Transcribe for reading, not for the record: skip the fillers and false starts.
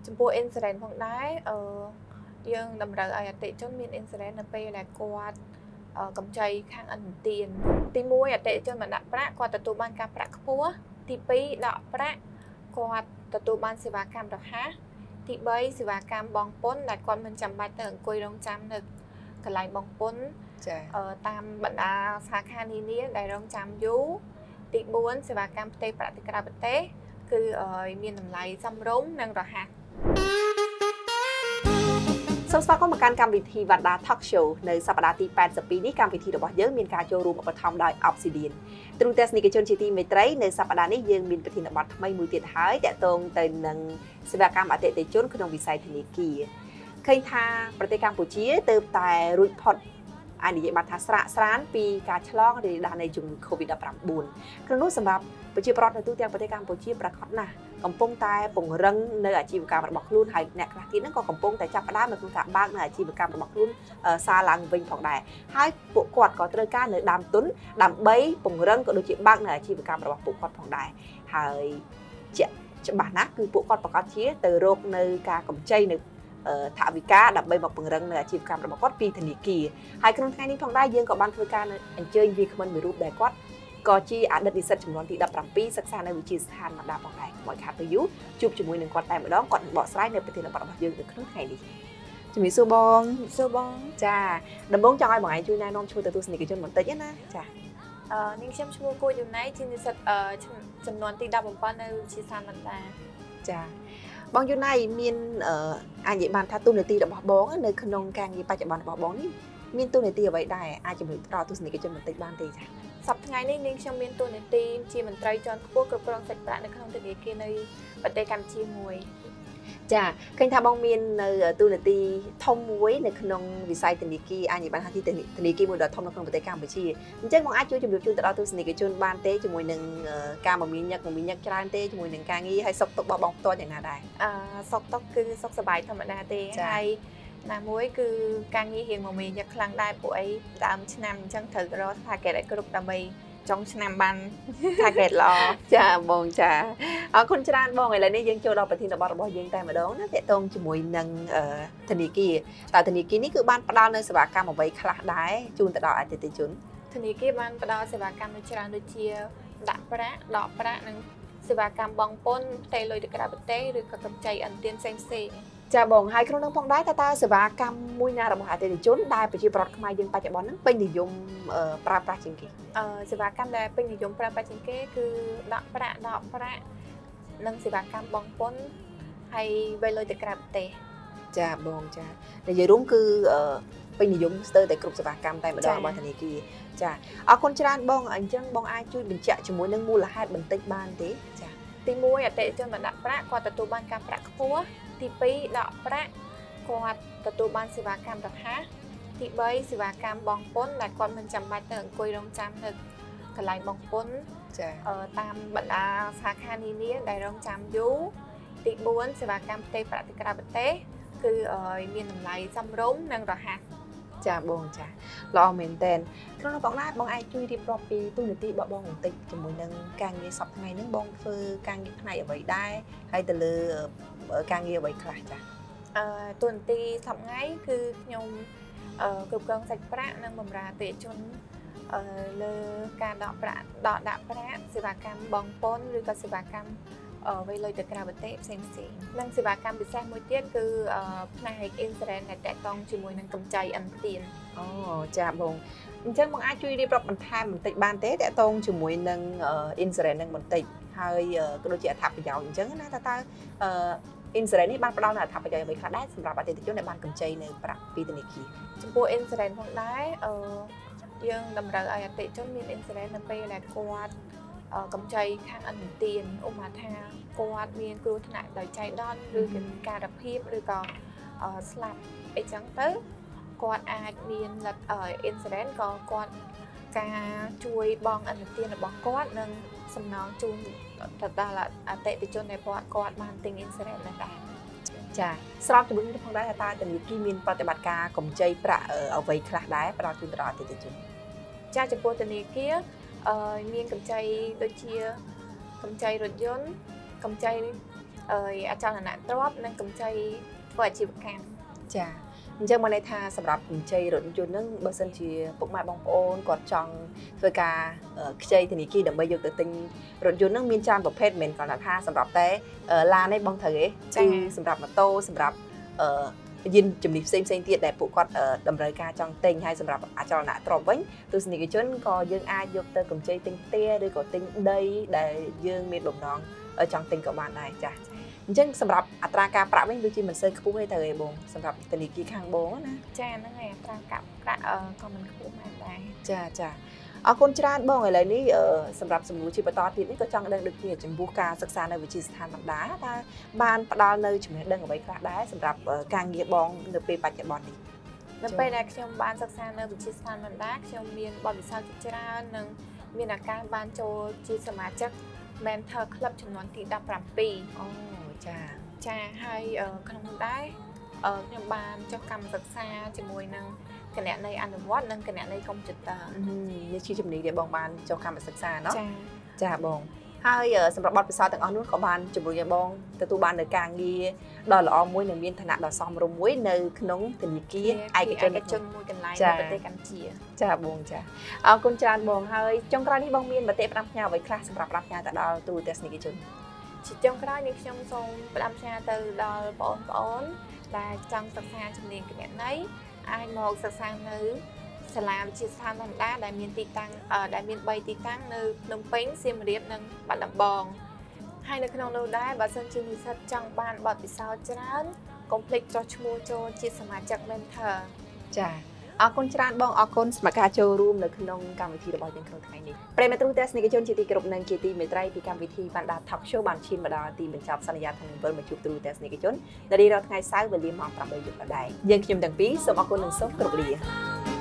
ចំពោះ insurance ផងដែរយើងតម្រូវឲ្យអតិថិជនមាន insurance នៅពេលដែលគាត់កម្ចីខាងឥណទានទី1អតិថិជនមកដាក់ប្រាក់គាត់ទទួលបានការប្រាក់ខ្ពស់ទី2ដកប្រាក់គាត់ទទួលបានសេវាកម្មរហ័សទី3សេវាកម្មបង់ពន្ធដែលគាត់មិនចាំបាច់ទៅអង្គុយរងចាំនៅកន្លែងបង់ពន្ធចាតាមបណ្ដាសាខានានាដែលរងចាំយូរទី4សេវាកម្មផ្ទេរប្រាក់ទៅក្រៅប្រទេសគឺមានតម្លៃសមរម្យនិងរហ័សសូមស្វាគមន៍មកកាន់កម្មវិធីវណ្ដា Talk Show នៅសប្តាហ៍ទី82នេះកម្មវិធីរបស់យើងមានការចូលរួមឧបត្ថម្ភដោយ Obsidian ទ្រូទស្សនិកជនជាទីមេត្រីនៅសប្តាហ៍នេះយើងមានប្រធានបទថ្មីមួយទៀតហើយតាក់ទងទៅនឹងសេវាកម្មអតិថិជនក្នុងវិស័យធនាគារឃើញថាប្រទេសកម្ពុជាទើបតែរួចផុតអាចនិយាយបានថាស្រាកស្រានពីការឆ្លងរាលដាលនៃជំងឺ Covid-19 ក្នុងនោះសម្រាប់ប្រជាពលរដ្ឋនៅទូទាំងប្រទេសកម្ពុជាប្រកាសណាស់កំពុងតែពង្រឹងនៅអាជីវកម្មរបស់ខ្លួនហើយអ្នកខ្លះទៀតហ្នឹងក៏កំពុងតែចាប់ផ្ដើមនៅក្នុងការបើកនៅអាជីវកម្មរបស់ខ្លួនសារឡើងវិញផងដែរហើយពួកគាត់ក៏ត្រូវការនៅដើមទុនដើម្បីពង្រឹងក៏ដូចជាបើកនៅអាជីវកម្មរបស់ពួកគាត់ផងដែរហើយច្បាស់ណាស់គឺពួកគាត់ប្រកាសជាទៅរកនៅការកម្ចីនៅថវិកាដើម្បីមកពង្រឹងនៅអាជីវកម្មរបស់គាត់ពីធនាគារហើយក្នុងថ្ងៃនេះផងដែរយើងក៏បានធ្វើការអញ្ជើញវាគ្មិនមួយរូបដែលគាត់ក៏ជាអតីតនិស្សិតចំនួនទី17សិក្សានៅវិទ្យាស្ថានបណ្ដាផងដែរមកខាត់ទៅយូរជួបជាមួយនឹងគាត់តែម្ដងគាត់នឹងបកស្រាយនៅប្រធានបទរបស់យើងនៅក្នុងថ្ងៃនេះជំរាបសួរបងចាដំបូងចង់ឲ្យបងឯងជួយណែនាំឈ្មោះទៅទស្សនិកជនបន្តិចណាចានាងខ្ញុំឈ្មោះគួយយូណៃជានិស្សិតចំនួនទី17នៅវិទ្យាស្ថានបណ្ដាចាបងយូណៃមានអាចនិយាយបានថាទូនាទីរបស់បងនៅក្នុងការងារបច្ចុប្បន្នរបស់បងនេះមានទូនាទីអ្វីដែរអាចជំរុញដល់ទស្សនិកជនបន្តិចបានទេចាសប្តាហ៍នេះនាងខ្ញុំមានទូនាទីជាមន្ត្រីជាន់ខ្ពស់គ្រប់គ្រងសាច់ប្រាក់នៅក្នុងធនាគារនៅប្រទេសកម្ពុជាមួយចាឃើញថាបងមាននៅទូនាទីធំមួយនៅក្នុងវិស័យធនាគារអាចនិយាយបានថាជាធនាគារមួយដ៏ធំនៅក្នុងប្រទេសកម្ពុជាអញ្ចឹងបងអាចជួយជម្រាបជូនទៅដល់ទស្សនិកជនបានទេជាមួយនឹងការមមាញឹកច្រើនទេជាមួយនឹងការងារហើយសុខទុក្ខរបស់បងផ្ទាល់យ៉ាងណាដែរសុខទុក្ខគឺសុខសប្បាយធម្មតាទេហើយណាមួយគឺការងាររៀងមមាញឹកខ្លាំងដែរពួកអីដើមឆ្នាំអញ្ចឹងត្រូវរក target ឲ្យគ្រប់ដើម្បីចុងឆ្នាំបាន target ល្អចាបងចាអរគុណច្រើនបងឥឡូវនេះយើងចូលដល់ប្រធានបទរបស់យើងតែម្ដងណាទាក់ទងជាមួយនឹងធនាគារតើធនាគារនេះគឺបានផ្ដល់នូវសេវាកម្មអ្វីខ្លះដែរជូនទៅដល់អតិថិជនធនាគារបានផ្ដល់សេវាកម្មច្រើនដូចជាដាក់ប្រាក់ដកប្រាក់និងសេវាកម្មបង់ពន្ធផ្ទេរលុយទៅក្រៅប្រទេសឬក៏កម្ចីឥណទានផ្សេងៗចាបងហើយក្នុងនោះផងដែរតើសេវាកម្មមួយណារបស់អតិថិជនដែលប្រជាពលរដ្ឋខ្មែរយើងបច្ចុប្បន្នហ្នឹងពេញនិយមប្រើប្រាស់ជាងគេសេវាកម្មដែលពេញនិយមប្រើប្រាស់ជាងគេគឺដកប្រាក់និងសេវាកម្មបង់ពន្ធហើយវេលុយទៅក្រៅប្រទេសចាបងចានិយាយរួមគឺពេញនិយមស្ទើរតែគ្រប់សេវាកម្មតែម្ដងរបស់ធនាគារចាអរគុណច្រើនបងអញ្ចឹងបងអាចជួយបញ្ជាក់ជាមួយនឹងមូលហេតុបន្តិចបានទេចាទី1អតិថិជនមកដាក់ប្រាក់គាត់ទទួលបានការប្រាក់ខ្ពស់ទី2ដកប្រាក់គាត់ទទួលបានសេវាកម្មរហ័សទី3សេវាកម្មបង់ពន្ធដែលគាត់មិនចាំបាច់ទៅអង្គុយរងចាំនៅកន្លែងបង់ពន្ធចាតាមបណ្ដាសាខានានាដែលរងចាំយូរទី4សេវាកម្មផ្ទេរប្រាក់ទៅក្រៅប្រទេសគឺមានតម្លៃសមរម្យនិងរហ័សចាបងចាល្អមែនតើក្នុងនោះបងណាបងអាចជួយរៀបរាប់ពីទូនាទីរបស់បងបន្តិចជាមួយនឹងការងារសប្តាហ៍ថ្ងៃហ្នឹងបងធ្វើការងារផ្នែកអ្វីដែរហើយទៅលើការងារអ្វីខ្លះចាទូនាទីសប្តាហ៍ថ្ងៃគឺខ្ញុំគ្រប់គ្រងសាច់ប្រាក់និងបម្រើអតិថិជនលើការដាក់ប្រាក់សេវាកម្មបង់ពន្ធឬក៏សេវាកម្មវេលុយទៅក្រៅប្រទេសផ្សេងៗនិងសេវាកម្មពិសេសមួយទៀតគឺផ្នែក insurance ដែលតាក់ទងជាមួយនឹងកម្ចីឥណទានអូចាបងអញ្ចឹងបងអាចជួយរៀបរាប់បន្ថែមបន្តិចបានទេតាក់ទងជាមួយនឹង insurance នឹងបន្តិចហើយក៏ដូចជាអត្ថប្រយោជន៍អញ្ចឹងណាតើinsurance នេះបានផ្ដល់នូវអត្ថប្រយោជន៍អ្វីខ្លះដែរសម្រាប់អតិថិជនដែលបានកម្ចីនៅប្រាក់ពីធនាគារចំពោះ insurance ផងដែរយើងតម្រូវឲ្យអតិថិជនមាន insurance នៅពេលដែលគាត់កម្ចីខាងឥណទានឧបមាថាគាត់មានគ្រោះថ្នាក់ដោយចៃដន្យឬការរភាពឬក៏ស្លាប់អីចឹងទៅគាត់អាចមានinsurance ក៏គាត់ការជួយបង់ឥណទានរបស់គាត់និងសំណងជូនទៅដល់អតិថិជនដែលគាត់បានទិញ insurance នោះដែរចាស្របជាមួយនេះផងដែរថាតើធនាគារមានប្រតិបត្តិការកម្ចីប្រាក់អ្វីខ្លះដែរផ្ដល់ជូនទៅដល់អតិថិជនចាចំពោះធនាគារមានកម្ចីដូចជាកម្ចីរថយន្តកម្ចីอาจารย์น่ะตรวจนั่งกำใจเปิดชีวการចាអញ្ចឹងមកន័យថាសម្រាប់កម្ចីរថយន្តហ្នឹងបើសិនជាពុកម៉ែបងប្អូនគាត់ចង់ធ្វើការខ្ចីធនាគារដើម្បីយកទៅទិញរថយន្តហ្នឹងមានច្រើនប្រភេទមិនគ្រាន់តែថាសម្រាប់តែឡានឯងបងត្រូវទេគឺសម្រាប់ម៉ូតូសម្រាប់យានជំនិះផ្សេងទៀតដែលពួកគាត់តម្រូវការចង់ទិញហើយសម្រាប់អចលនទ្រព្យវិញទស្សនិកជនក៏យើងអាចយកទៅកម្ចីទិញផ្ទះឬក៏ទិញដីដែលយើងមានបំណងចង់ទិញក៏បានដែរចាអញ្ចឹងសម្រាប់អត្រាការប្រាក់វិញដូចជាមិនសូវខ្ពស់ទេទៅឯងបងសម្រាប់ធនាគារខាងបងណាចាហ្នឹងហើយអត្រាការប្រាក់ក៏មិនខ្ពស់មែនដែរចាអរគុណច្រើនបងឥឡូវនេះសម្រាប់សំណួរជាបន្តទៀតនេះក៏ចង់ដឹងដូចគ្នាចំពោះការសិក្សានៅវិទ្យាស្ថានបណ្ដាតើបានផ្ដល់នៅចំណេះដឹងអ្វីខ្លះដែរសម្រាប់ការងារបងនៅពេលបច្ចុប្បន្ននេះនៅពេលដែលខ្ញុំបានសិក្សានៅវិទ្យាស្ថានបណ្ដាខ្ញុំមានបទពិសោធន៍ជាច្រើននិងមានឱកាសបានចូលជាសមាជិក Mentor Club ចំនួនទី17 អូចាហើយក្នុងនោះដែរខ្ញុំបានចុះកម្មសិក្សាជាមួយនឹងគណនេយ្យអនុវត្តនិងគណនេយ្យកុំព្យូទ័រនេះជាជំនាញដែលបងបានចុះកម្មសិក្សាเนาะចាបងហើយសម្រាប់បទពិសោធន៍ទាំងអស់នោះក៏បានជំរុញឲ្យបងទទួលបាននៅការងារដ៏ល្អមួយនិងមានឋានៈដ៏សមរម្យមួយនៅក្នុងធនាគារឯកជនមួយកន្លែងនៅប្រទេសកម្ពុជាចាបងចាអរគុណច្រើនបងហើយចុងក្រោយនេះបងមានមតិផ្ដាំផ្ញើអ្វីខ្លះសម្រាប់ផ្ដាំផ្ញើទៅដល់ទូរទស្សនិកជនជាចុងក្រោយនេះខ្ញុំសូមផ្ដាំផ្ញើទៅដល់បងប្អូនដែលចង់សិក្សាជំនាញគណនេយ្យអាចមកសិក្សានៅសាលាវិទ្យាស្ថានបណ្ដាដែលមានទីតាំងដែលមាន3ទីតាំងនៅភ្នំពេញសៀមរាបនិងបាត់ដំបងហើយនៅក្នុងនោះដែរបើសិនជានិស្សិតចង់បានបទពិសោធន៍ច្រើនកុំភ្លេចចុះឈ្មោះចូលជាសមាជិក Mentor ចាអរគុណច្រើនបងអរគុណសម្រាប់ការចូលរួមនៅក្នុងកម្មវិធីរបស់យើងក្នុងថ្ងៃនេះប្រិយមិត្តទស្សនិកជនជាទីគោរពនិងជាទីមេត្រីពីកម្មវិធីបណ្ដា Talk Show បានឈានមកដល់ទីបញ្ចប់សន្យាថានឹងវិលមកជួបទស្សនិកជននៅរាល់ថ្ងៃសៅរ៍វេលាម៉ោង 8 យប់ដដែលយើងខ្ញុំទាំងពីរសូមអរគុណនិងសូមគោរពលា